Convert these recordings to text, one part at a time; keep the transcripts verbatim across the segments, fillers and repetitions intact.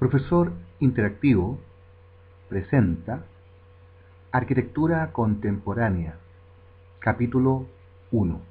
Profesor Interactivo presenta Arquitectura Contemporánea, capítulo uno.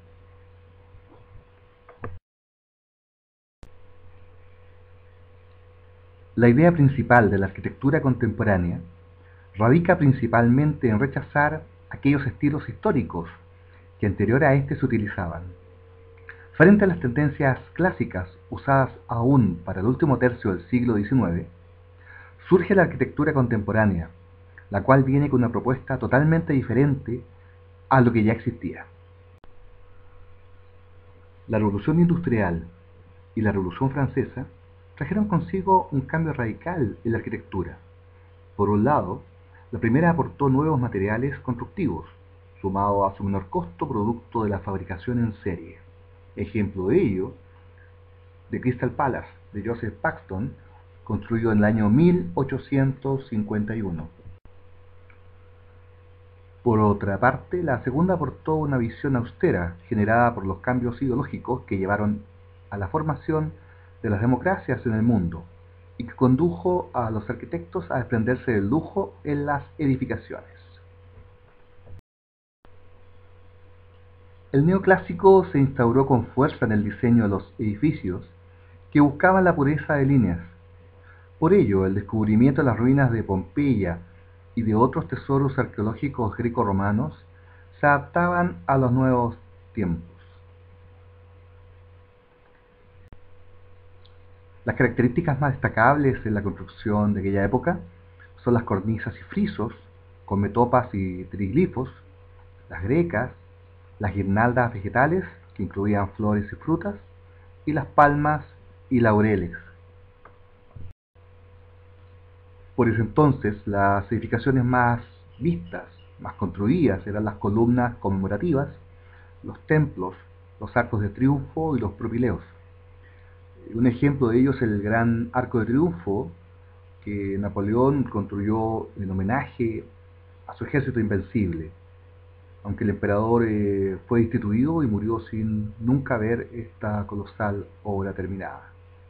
La idea principal de la arquitectura contemporánea radica principalmente en rechazar aquellos estilos históricos que anterior a este se utilizaban. Frente a las tendencias clásicas usadas aún para el último tercio del siglo diecinueve, surge la arquitectura contemporánea, la cual viene con una propuesta totalmente diferente a lo que ya existía. La Revolución Industrial y la Revolución Francesa trajeron consigo un cambio radical en la arquitectura. Por un lado, la primera aportó nuevos materiales constructivos, sumado a su menor costo producto de la fabricación en serie. Ejemplo de ello, The Crystal Palace de Joseph Paxton, construido en el año mil ochocientos cincuenta y uno. Por otra parte, la segunda aportó una visión austera generada por los cambios ideológicos que llevaron a la formación de las democracias en el mundo y que condujo a los arquitectos a desprenderse del lujo en las edificaciones. El neoclásico se instauró con fuerza en el diseño de los edificios que buscaban la pureza de líneas. Por ello, el descubrimiento de las ruinas de Pompeya y de otros tesoros arqueológicos greco-romanos se adaptaban a los nuevos tiempos. Las características más destacables en la construcción de aquella época son las cornisas y frisos con metopas y triglifos, las grecas, las guirnaldas vegetales que incluían flores y frutas, y las palmas y laureles. Por ese entonces, las edificaciones más vistas, más construidas, eran las columnas conmemorativas, los templos, los arcos de triunfo y los propileos. Un ejemplo de ello es el gran Arco de Triunfo que Napoleón construyó en homenaje a su ejército invencible, aunque el emperador eh, fue destituido y murió sin nunca ver esta colosal obra terminada.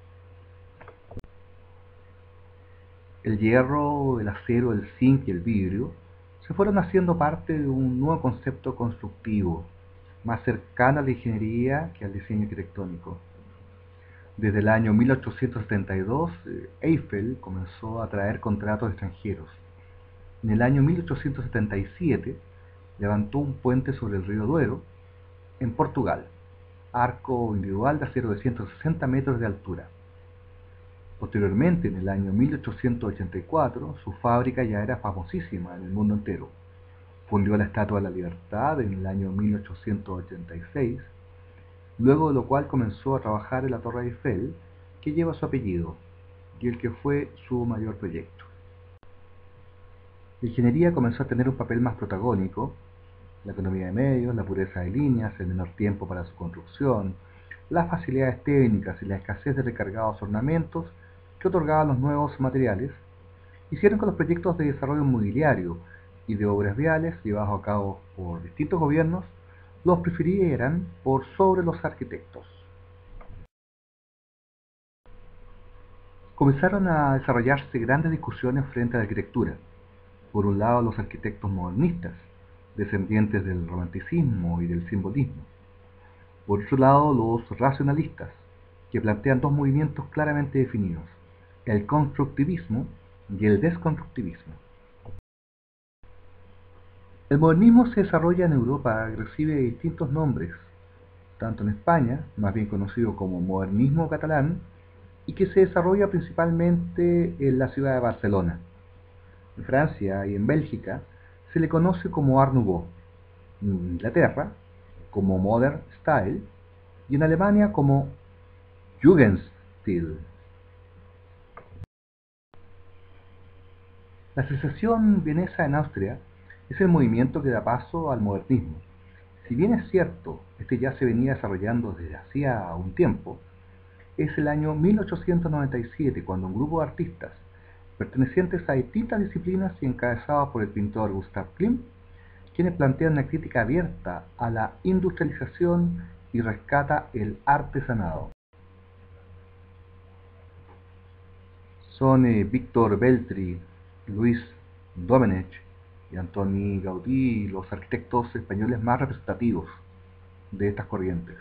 El hierro, el acero, el zinc y el vidrio se fueron haciendo parte de un nuevo concepto constructivo, más cercano a la ingeniería que al diseño arquitectónico. Desde el año mil ochocientos setenta y dos, eh, Eiffel comenzó a traer contratos extranjeros. En el año mil ochocientos setenta y siete levantó un puente sobre el río Duero, en Portugal, arco individual de acero de ciento sesenta metros de altura. Posteriormente, en el año mil ochocientos ochenta y cuatro, su fábrica ya era famosísima en el mundo entero. Fundió la Estatua de la Libertad en el año mil ochocientos ochenta y seis, luego de lo cual comenzó a trabajar en la Torre Eiffel, que lleva su apellido, y el que fue su mayor proyecto. La ingeniería comenzó a tener un papel más protagónico, la economía de medios, la pureza de líneas, el menor tiempo para su construcción, las facilidades técnicas y la escasez de recargados ornamentos que otorgaban los nuevos materiales, hicieron que los proyectos de desarrollo inmobiliario y de obras viales llevados a cabo por distintos gobiernos los prefirieran por sobre los arquitectos. Comenzaron a desarrollarse grandes discusiones frente a la arquitectura. Por un lado, los arquitectos modernistas, descendientes del romanticismo y del simbolismo. Por otro lado, los racionalistas, que plantean dos movimientos claramente definidos, el constructivismo y el desconstructivismo. El modernismo se desarrolla en Europa y recibe distintos nombres, tanto en España, más bien conocido como modernismo catalán, y que se desarrolla principalmente en la ciudad de Barcelona. En Francia y en Bélgica se le conoce como Art Nouveau, en Inglaterra como Modern Style y en Alemania como Jugendstil. La secesión vienesa en Austria es el movimiento que da paso al modernismo. Si bien es cierto, este ya se venía desarrollando desde hacía un tiempo, es el año mil ochocientos noventa y siete cuando un grupo de artistas pertenecientes a distintas disciplinas y encabezados por el pintor Gustav Klimt, quienes plantean una crítica abierta a la industrialización y rescata el artesanado. Son eh, Víctor Beltri, Luis Domenech y Antoni Gaudí los arquitectos españoles más representativos de estas corrientes.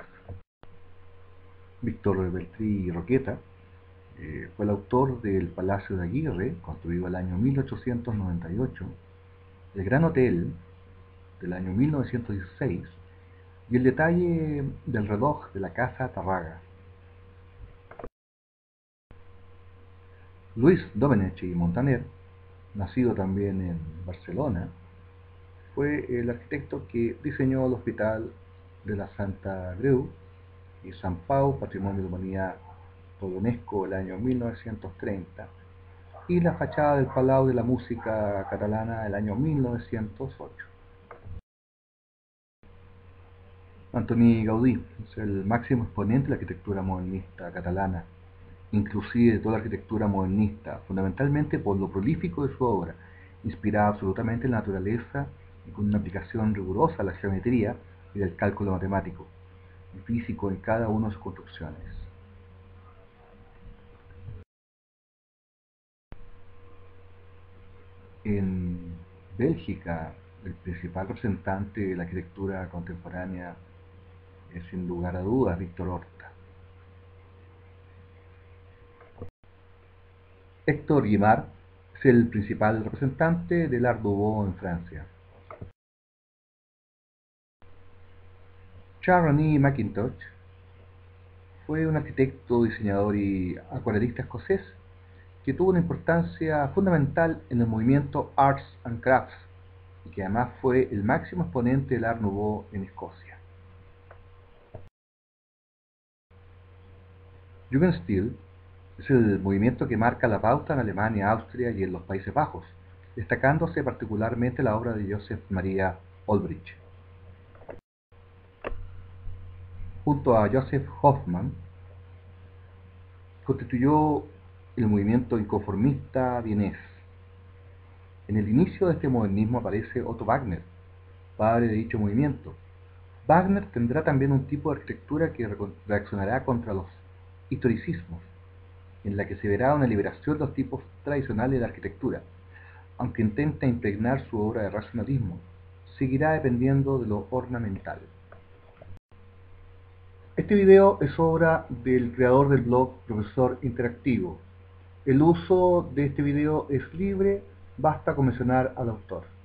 Víctor Beltri Roqueta eh, fue el autor del Palacio de Aguirre, construido el año mil ochocientos noventa y ocho, el Gran Hotel del año mil novecientos dieciséis y el detalle del reloj de la Casa Tarraga. Luis Domenech y Montaner, nacido también en Barcelona, fue el arquitecto que diseñó el Hospital de la Santa Creu y Sant Pau, Patrimonio de la Humanidad por UNESCO el año mil novecientos treinta, y la fachada del Palau de la Música Catalana el año mil novecientos ocho. Antoni Gaudí es el máximo exponente de la arquitectura modernista catalana, inclusive de toda la arquitectura modernista, fundamentalmente por lo prolífico de su obra, inspirada absolutamente en la naturaleza y con una aplicación rigurosa a la geometría y del cálculo matemático y físico en cada una de sus construcciones. En Bélgica, el principal representante de la arquitectura contemporánea es sin lugar a dudas Victor Horta. Héctor Guimard es el principal representante del Art Nouveau en Francia. Charles Mackintosh fue un arquitecto, diseñador y acuarelista escocés que tuvo una importancia fundamental en el movimiento Arts and Crafts y que además fue el máximo exponente del Art Nouveau en Escocia. Jugendstil es el movimiento que marca la pauta en Alemania, Austria y en los Países Bajos, destacándose particularmente la obra de Joseph Maria Olbrich. Junto a Joseph Hoffmann, constituyó el movimiento inconformista vienés. En el inicio de este modernismo aparece Otto Wagner, padre de dicho movimiento. Wagner tendrá también un tipo de arquitectura que reaccionará contra los historicismos, en la que se verá una liberación de los tipos tradicionales de arquitectura. Aunque intenta impregnar su obra de racionalismo, seguirá dependiendo de lo ornamental. Este video es obra del creador del blog Profesor Interactivo. El uso de este video es libre, basta con mencionar al autor.